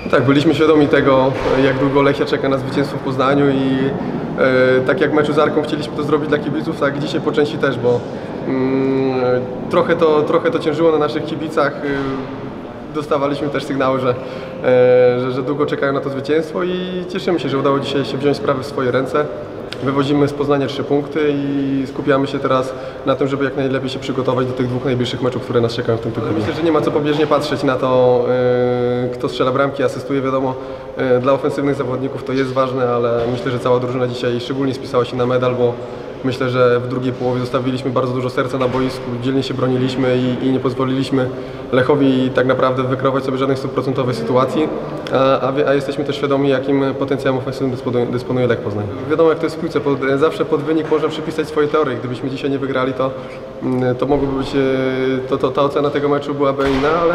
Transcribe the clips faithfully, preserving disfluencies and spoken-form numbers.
Tak, byliśmy świadomi tego, jak długo Lechia czeka na zwycięstwo w Poznaniu i e, tak jak w meczu z Arką chcieliśmy to zrobić dla kibiców, tak dzisiaj po części też, bo mm, trochę, to, trochę to ciężyło na naszych kibicach. Dostawaliśmy też sygnały, że, e, że, że długo czekają na to zwycięstwo i cieszymy się, że udało dzisiaj się wziąć sprawy w swoje ręce. Wywozimy z Poznania trzy punkty i skupiamy się teraz na tym, żeby jak najlepiej się przygotować do tych dwóch najbliższych meczów, które nas czekają w tym tygodniu. Myślę, że nie ma co pobieżnie patrzeć na to, yy, kto strzela bramki, asystuje. Wiadomo, yy, dla ofensywnych zawodników to jest ważne, ale myślę, że cała drużyna dzisiaj szczególnie spisała się na medal, bo myślę, że w drugiej połowie zostawiliśmy bardzo dużo serca na boisku, dzielnie się broniliśmy i, i nie pozwoliliśmy Lechowi tak naprawdę wykreować sobie żadnej stuprocentowej sytuacji, a, a, a jesteśmy też świadomi, jakim potencjałem ofensywnym dysponuje, dysponuje Lech Poznań. Wiadomo, jak to jest w piłce, pod, zawsze pod wynik można przypisać swoje teorie. Gdybyśmy dzisiaj nie wygrali, to, to mogłoby być, to, to, ta ocena tego meczu byłaby inna, ale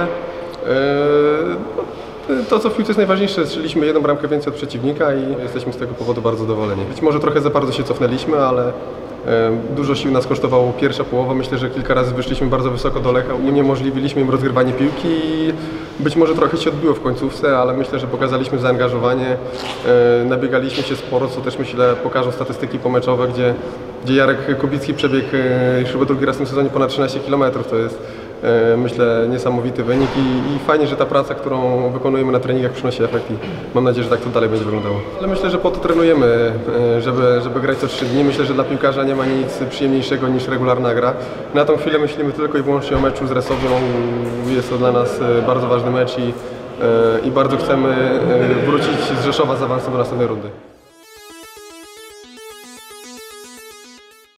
yy, to, co w piłce jest najważniejsze, strzeliśmy jedną bramkę więcej od przeciwnika i jesteśmy z tego powodu bardzo zadowoleni. Być może trochę za bardzo się cofnęliśmy, ale dużo sił nas kosztowało pierwsza połowa. Myślę, że kilka razy wyszliśmy bardzo wysoko do Lecha, uniemożliwiliśmy im rozgrywanie piłki i być może trochę się odbiło w końcówce, ale myślę, że pokazaliśmy zaangażowanie, nabiegaliśmy się sporo, co też myślę pokażą statystyki pomeczowe, gdzie, gdzie Jarek Kubicki przebiegł już chyba drugi raz w tym sezonie ponad trzynaście kilometrów. To jest, myślę, niesamowity wynik i, i fajnie, że ta praca, którą wykonujemy na treningach, przynosi efekt i mam nadzieję, że tak to dalej będzie wyglądało. Ale myślę, że po to trenujemy, żeby, żeby grać co trzy dni. Myślę, że dla piłkarza nie ma nic przyjemniejszego niż regularna gra. Na tą chwilę myślimy tylko i wyłącznie o meczu z Resowią. Jest to dla nas bardzo ważny mecz i, i bardzo chcemy wrócić z Rzeszowa z awansem do następnej rundy.